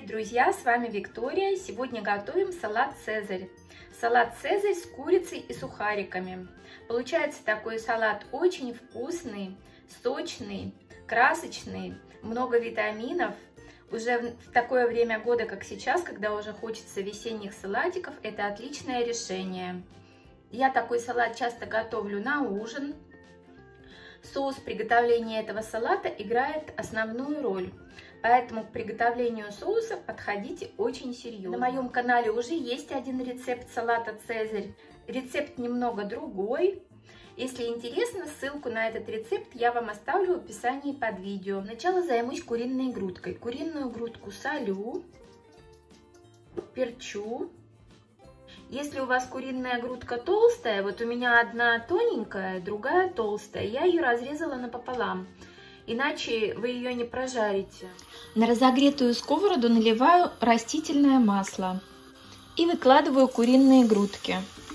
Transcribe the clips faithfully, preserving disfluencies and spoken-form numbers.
Привет, друзья! С вами Виктория. Сегодня готовим салат «Цезарь». Салат «Цезарь» с курицей и сухариками. Получается такой салат очень вкусный, сочный, красочный, много витаминов. Уже в такое время года, как сейчас, когда уже хочется весенних салатиков, это отличное решение. Я такой салат часто готовлю на ужин. Соус приготовления этого салата играет основную роль. Поэтому к приготовлению соуса подходите очень серьезно. На моем канале уже есть один рецепт салата «Цезарь». Рецепт немного другой. Если интересно, ссылку на этот рецепт я вам оставлю в описании под видео. Сначала займусь куриной грудкой. Куриную грудку солю, перчу. Если у вас куриная грудка толстая, вот у меня одна тоненькая, другая толстая, я ее разрезала напополам, иначе вы ее не прожарите. На разогретую сковороду наливаю растительное масло и выкладываю куриные грудки.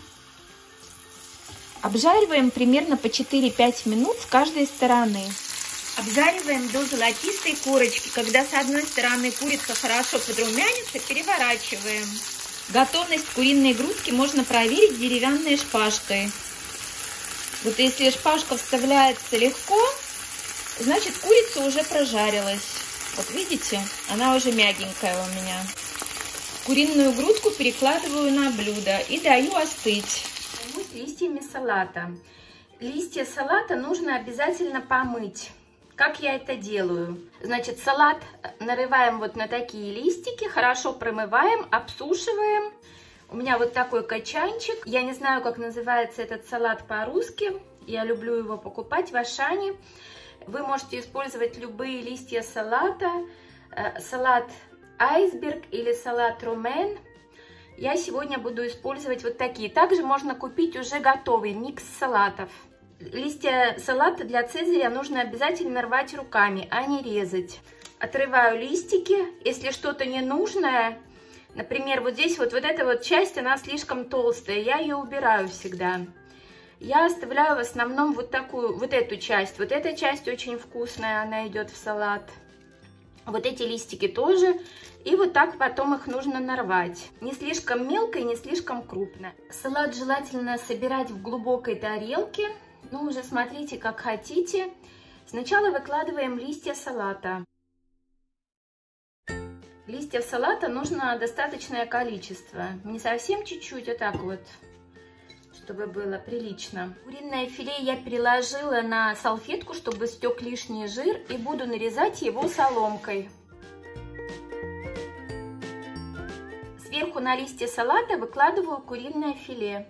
Обжариваем примерно по четыре-пять минут с каждой стороны. Обжариваем до золотистой корочки. Когда с одной стороны курица хорошо подрумянится, переворачиваем. Готовность куриной грудки можно проверить деревянной шпажкой. Вот если шпажка вставляется легко, значит курица уже прожарилась. Вот видите, она уже мягенькая у меня. Куриную грудку перекладываю на блюдо и даю остыть. Займусь листьями салата. Листья салата нужно обязательно помыть. Как я это делаю? Значит, салат нарываем вот на такие листики, хорошо промываем, обсушиваем. У меня вот такой качанчик. Я не знаю, как называется этот салат по-русски. Я люблю его покупать в Ашане. Вы можете использовать любые листья салата. Салат айсберг или салат ромен. Я сегодня буду использовать вот такие. Также можно купить уже готовый микс салатов. Листья салата для цезаря нужно обязательно рвать руками, а не резать. Отрываю листики. Если что-то ненужное, например, вот здесь вот, вот эта вот часть, она слишком толстая, я ее убираю всегда. Я оставляю в основном вот такую, вот эту часть. Вот эта часть очень вкусная, она идет в салат. Вот эти листики тоже. И вот так потом их нужно нарвать. Не слишком мелко и не слишком крупно. Салат желательно собирать в глубокой тарелке. Ну, уже смотрите, как хотите. Сначала выкладываем листья салата. Листьев салата нужно достаточное количество. Не совсем чуть-чуть, а так вот, чтобы было прилично. Куриное филе я переложила на салфетку, чтобы стек лишний жир, и буду нарезать его соломкой. Сверху на листья салата выкладываю куриное филе.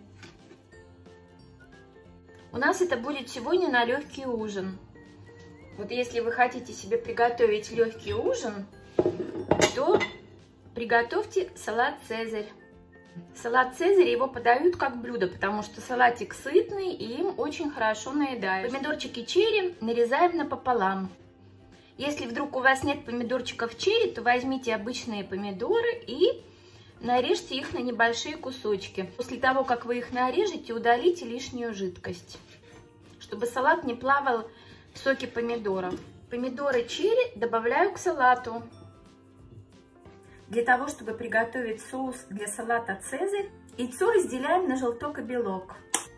У нас это будет сегодня на легкий ужин. Вот если вы хотите себе приготовить легкий ужин, то приготовьте салат «Цезарь». Салат «Цезарь» его подают как блюдо, потому что салатик сытный и им очень хорошо наедают. Помидорчики черри нарезаем напополам. Если вдруг у вас нет помидорчиков черри, то возьмите обычные помидоры и нарежьте их на небольшие кусочки. После того, как вы их нарежете, удалите лишнюю жидкость, чтобы салат не плавал в соке помидоров. Помидоры черри добавляю к салату. Для того, чтобы приготовить соус для салата «Цезарь», яйцо разделяем на желток и белок.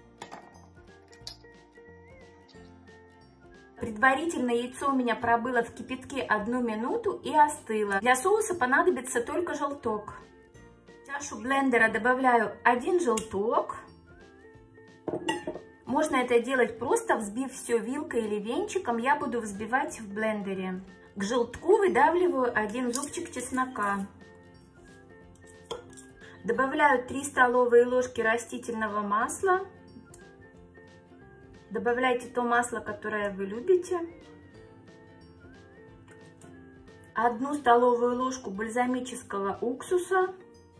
Предварительно яйцо у меня пробыло в кипятке одну минуту и остыло. Для соуса понадобится только желток. В чашу блендера добавляю один желток. Можно это делать просто взбив все вилкой или венчиком. Я буду взбивать в блендере. К желтку выдавливаю один зубчик чеснока. Добавляю три столовые ложки растительного масла. Добавляйте то масло, которое вы любите. Одну столовую ложку бальзамического уксуса.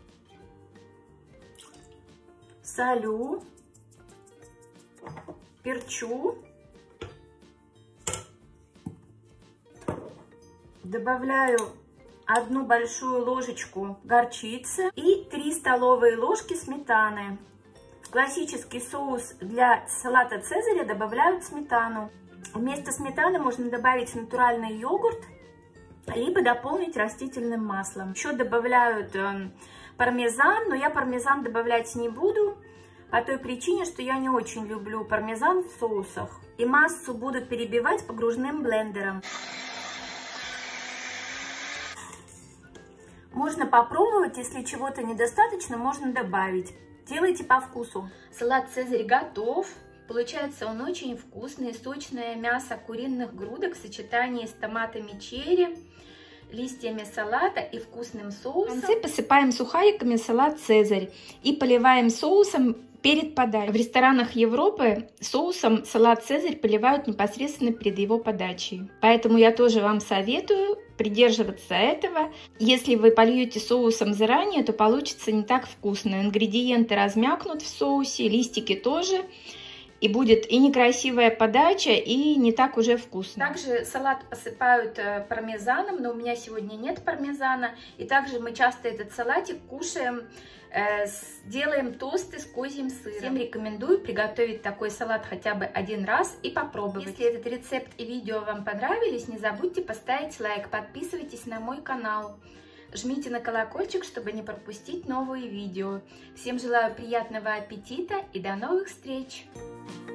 Солю, перчу, добавляю одну большую ложечку горчицы и три столовые ложки сметаны. В классический соус для салата «Цезаря» добавляют сметану. Вместо сметаны можно добавить натуральный йогурт либо дополнить растительным маслом. Еще добавляют э, пармезан, но я пармезан добавлять не буду, по той причине, что я не очень люблю пармезан в соусах. И массу буду перебивать погружным блендером. Можно попробовать, если чего-то недостаточно, можно добавить. Делайте по вкусу. Салат «Цезарь» готов. Получается он очень вкусный. Сочное мясо куриных грудок в сочетании с томатами черри, листьями салата и вкусным соусом. В конце посыпаем сухариками салат «Цезарь» и поливаем соусом перед подачей. В ресторанах Европы соусом салат «Цезарь» поливают непосредственно перед его подачей. Поэтому я тоже вам советую придерживаться этого. Если вы польете соусом заранее, то получится не так вкусно. Ингредиенты размякнут в соусе, листики тоже. И будет и некрасивая подача, и не так уже вкусно. Также салат посыпают пармезаном, но у меня сегодня нет пармезана. И также мы часто этот салатик кушаем, э, делаем тосты с козьим сыром. Всем рекомендую приготовить такой салат хотя бы один раз и попробовать. Если этот рецепт и видео вам понравились, не забудьте поставить лайк, подписывайтесь на мой канал. Жмите на колокольчик, чтобы не пропустить новые видео. Всем желаю приятного аппетита и до новых встреч!